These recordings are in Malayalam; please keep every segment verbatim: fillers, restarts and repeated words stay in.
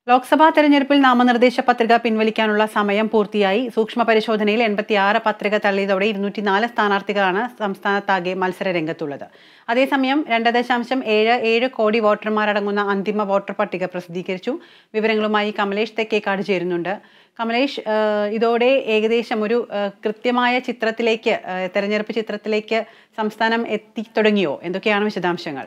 ലോക്സഭാ തെരഞ്ഞെടുപ്പിൽ നാമനിർദ്ദേശ പത്രിക പിൻവലിക്കാനുള്ള സമയം പൂർത്തിയായി. സൂക്ഷ്മ പരിശോധനയിൽ എൺപത്തിയാറ് പത്രിക തള്ളിയതോടെ ഇരുന്നൂറ്റിനാല് സ്ഥാനാർത്ഥികളാണ് സംസ്ഥാനത്താകെ മത്സര രംഗത്തുള്ളത്. അതേസമയം രണ്ട് ദശാംശം ഏഴ് ഏഴ് കോടി വോട്ടർമാരടങ്ങുന്ന അന്തിമ വോട്ടർ പട്ടിക പ്രസിദ്ധീകരിച്ചു. വിവരങ്ങളുമായി കമലേഷ് തെക്കേക്കാട് ചേരുന്നുണ്ട്. കമലേഷ്, ഇതോടെ ഏകദേശം ഒരു കൃത്യമായ ചിത്രത്തിലേക്ക് തെരഞ്ഞെടുപ്പ് ചിത്രത്തിലേക്ക് സംസ്ഥാനം എത്തി തുടങ്ങിയോ? എന്തൊക്കെയാണ് വിശദാംശങ്ങൾ?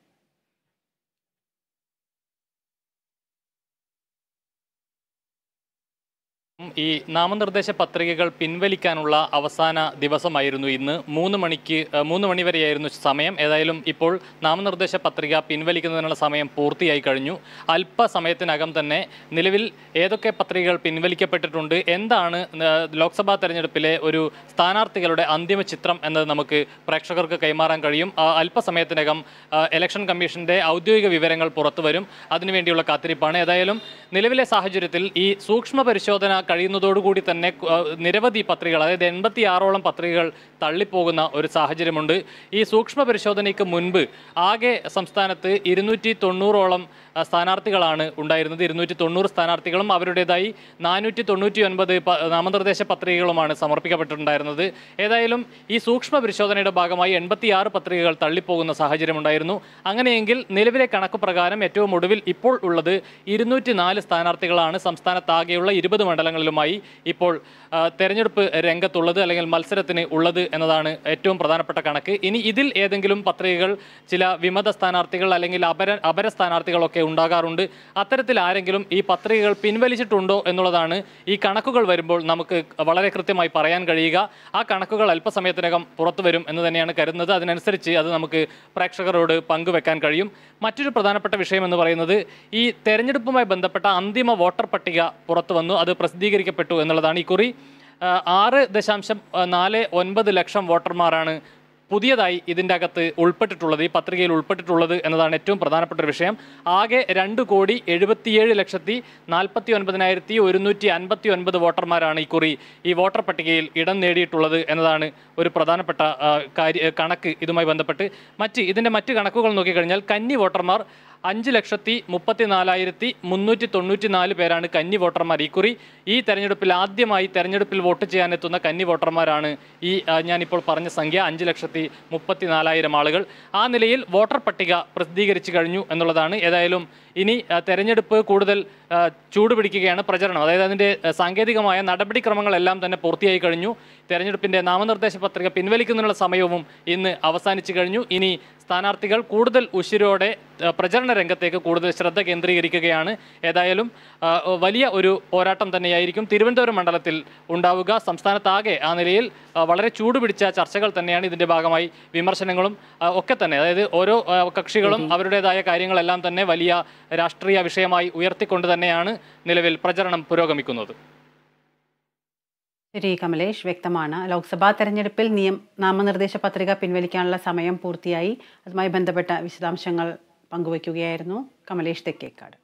ഈ നാമനിർദ്ദേശ പത്രികകൾ പിൻവലിക്കാനുള്ള അവസാന ദിവസമായിരുന്നു ഇന്ന്. മൂന്ന് മണിക്ക് മൂന്ന് മണി വരെയായിരുന്നു സമയം. ഏതായാലും ഇപ്പോൾ നാമനിർദ്ദേശ പത്രിക പിൻവലിക്കുന്നതിനുള്ള സമയം പൂർത്തിയായി കഴിഞ്ഞു. അല്പസമയത്തിനകം തന്നെ നിലവിൽ ഏതൊക്കെ പത്രികകൾ പിൻവലിക്കപ്പെട്ടിട്ടുണ്ട്, എന്താണ് ലോക്സഭാ തെരഞ്ഞെടുപ്പിലെ ഒരു സ്ഥാനാർത്ഥികളുടെ അന്തിമ ചിത്രം എന്നത് നമുക്ക് പ്രേക്ഷകർക്ക് കൈമാറാൻ കഴിയും. അല്പസമയത്തിനകം ഇലക്ഷൻ കമ്മീഷന്റെ ഔദ്യോഗിക വിവരങ്ങൾ പുറത്തു വരും. അതിനുവേണ്ടിയുള്ള കാത്തിരിപ്പാണ്. ഏതായാലും നിലവിലെ സാഹചര്യത്തിൽ ഈ സൂക്ഷ്മ പരിശോധന കഴിയുന്നതോടുകൂടി തന്നെ നിരവധി പത്രികകൾ, അതായത് എൺപത്തി ആറോളം പത്രികകൾ തള്ളിപ്പോകുന്ന ഒരു സാഹചര്യമുണ്ട്. ഈ സൂക്ഷ്മ പരിശോധനയ്ക്ക് മുൻപ് ആകെ സംസ്ഥാനത്ത് ഇരുന്നൂറ്റി തൊണ്ണൂറോളം സ്ഥാനാർത്ഥികളാണ് ഉണ്ടായിരുന്നത്. ഇരുന്നൂറ്റി തൊണ്ണൂറ് സ്ഥാനാർത്ഥികളും അവരുടേതായി നാനൂറ്റി തൊണ്ണൂറ്റി ഒൻപത് നാമനിർദ്ദേശ പത്രികകളുമാണ് സമർപ്പിക്കപ്പെട്ടിട്ടുണ്ടായിരുന്നത്. ഏതായാലും ഈ സൂക്ഷ്മ പരിശോധനയുടെ ഭാഗമായി എൺപത്തിയാറ് പത്രികകൾ തള്ളിപ്പോകുന്ന സാഹചര്യമുണ്ടായിരുന്നു. അങ്ങനെയെങ്കിൽ നിലവിലെ കണക്ക് പ്രകാരം ഏറ്റവും ഒടുവിൽ ഇപ്പോൾ ഉള്ളത് ഇരുന്നൂറ്റി നാല് സ്ഥാനാർത്ഥികളാണ് സംസ്ഥാനത്താകെയുള്ള ഇരുപത് മണ്ഡലങ്ങളിലുമായി ഇപ്പോൾ തെരഞ്ഞെടുപ്പ് രംഗത്തുള്ളത്, അല്ലെങ്കിൽ മത്സരത്തിന് ഉള്ളത് എന്നതാണ് ഏറ്റവും പ്രധാനപ്പെട്ട കണക്ക്. ഇനി ഇതിൽ ഏതെങ്കിലും പത്രികകൾ ചില വിമത സ്ഥാനാർത്ഥികൾ അല്ലെങ്കിൽ അപര അപര സ്ഥാനാർത്ഥികളൊക്കെ ഉണ്ടാകാറുണ്ട്. അത്തരത്തിൽ ആരെങ്കിലും ഈ പത്രികകൾ പിൻവലിച്ചിട്ടുണ്ടോ എന്നുള്ളതാണ് ഈ കണക്കുകൾ വരുമ്പോൾ നമുക്ക് വളരെ കൃത്യമായി പറയാൻ കഴിയുക. ആ കണക്കുകൾ അല്പസമയത്തിനകം പുറത്തു വരും എന്ന് തന്നെയാണ് കരുതുന്നത്. അതിനനുസരിച്ച് അത് നമുക്ക് പ്രേക്ഷകരോട് പങ്കുവെക്കാൻ കഴിയും. മറ്റൊരു പ്രധാനപ്പെട്ട വിഷയം എന്ന് പറയുന്നത് ഈ തെരഞ്ഞെടുപ്പുമായി ബന്ധപ്പെട്ട അന്തിമ വോട്ടർ പട്ടിക പുറത്തു വന്നു. അത് പ്രസിദ്ധീകരിക്കപ്പെട്ടു എന്നുള്ളതാണ്. ഇക്കുറി ആറ് ദശാംശം നാല് ഒൻപത് ലക്ഷം വോട്ടർമാരാണ് പുതിയതായി ഇതിൻ്റെ അകത്ത് ഉൾപ്പെട്ടിട്ടുള്ളത്, ഈ പത്രികയിൽ ഉൾപ്പെട്ടിട്ടുള്ളത് എന്നതാണ് ഏറ്റവും പ്രധാനപ്പെട്ട ഒരു വിഷയം. ആകെ രണ്ട് കോടി എഴുപത്തിയേഴ് ലക്ഷത്തി നാൽപ്പത്തി ഒൻപതിനായിരത്തി ഒരുന്നൂറ്റി അൻപത്തി ഒൻപത് വോട്ടർമാരാണ് ഇക്കുറി ഈ വോട്ടർ പട്ടികയിൽ ഇടം നേടിയിട്ടുള്ളത് എന്നതാണ് ഒരു പ്രധാനപ്പെട്ട കാര്യ കണക്ക്. ഇതുമായി ബന്ധപ്പെട്ട് മറ്റ് ഇതിൻ്റെ മറ്റ് കണക്കുകൾ നോക്കിക്കഴിഞ്ഞാൽ കന്നി വോട്ടർമാർ അഞ്ച് ലക്ഷത്തി മുപ്പത്തി നാലായിരത്തി മുന്നൂറ്റി തൊണ്ണൂറ്റി നാല് പേരാണ് കന്നി വോട്ടർമാർ. ഇക്കുറി ഈ തെരഞ്ഞെടുപ്പിൽ ആദ്യമായി തെരഞ്ഞെടുപ്പിൽ വോട്ട് ചെയ്യാനെത്തുന്ന കന്നി വോട്ടർമാരാണ് ഈ ഞാനിപ്പോൾ പറഞ്ഞ സംഖ്യ, അഞ്ച് ലക്ഷത്തി മുപ്പത്തി നാലായിരം ആളുകൾ. ആ നിലയിൽ വോട്ടർ പട്ടിക പ്രസിദ്ധീകരിച്ചു കഴിഞ്ഞു എന്നുള്ളതാണ്. ഏതായാലും ഇനി തെരഞ്ഞെടുപ്പ് കൂടുതൽ ചൂടുപിടിക്കുകയാണ് പ്രചരണം. അതായത് അതിൻ്റെ സാങ്കേതികമായ നടപടിക്രമങ്ങളെല്ലാം തന്നെ പൂർത്തിയായി കഴിഞ്ഞു. തെരഞ്ഞെടുപ്പിൻ്റെ നാമനിർദ്ദേശ പത്രിക പിൻവലിക്കുന്നതിനുള്ള സമയവും ഇന്ന് അവസാനിച്ചു കഴിഞ്ഞു. ഇനി സ്ഥാനാർത്ഥികൾ കൂടുതൽ ഉശിരോടെ പ്രചരണ രംഗത്തേക്ക് കൂടുതൽ ശ്രദ്ധ കേന്ദ്രീകരിക്കുകയാണ്. ഏതായാലും വലിയ ഒരു പോരാട്ടം തന്നെയായിരിക്കും തിരുവനന്തപുരം മണ്ഡലത്തിൽ ഉണ്ടാവുക. സംസ്ഥാനത്താകെ ആ നിലയിൽ വളരെ ചൂടുപിടിച്ച ചർച്ചകൾ തന്നെയാണ്. ഇതിൻ്റെ ഭാഗമായി വിമർശനങ്ങളും ഒക്കെ തന്നെ, അതായത് ഓരോ കക്ഷികളും അവരുടേതായ കാര്യങ്ങളെല്ലാം തന്നെ വലിയ രാഷ്ട്രീയ വിഷയമായി ഉയർത്തിക്കൊണ്ട് തന്നെയാണ് നിലവിൽ പ്രചരണം പുരോഗമിക്കുന്നത്. ശരി കമലേഷ്, വ്യക്തമാണ്. ലോക്സഭാ തെരഞ്ഞെടുപ്പിൽ നിയം നാമനിർദ്ദേശ പത്രിക പിൻവലിക്കാനുള്ള സമയം പൂർത്തിയായി. അതുമായി ബന്ധപ്പെട്ട വിശദാംശങ്ങൾ പങ്കുവയ്ക്കുകയായിരുന്നു കമലേഷ് തെക്കേക്കാട്.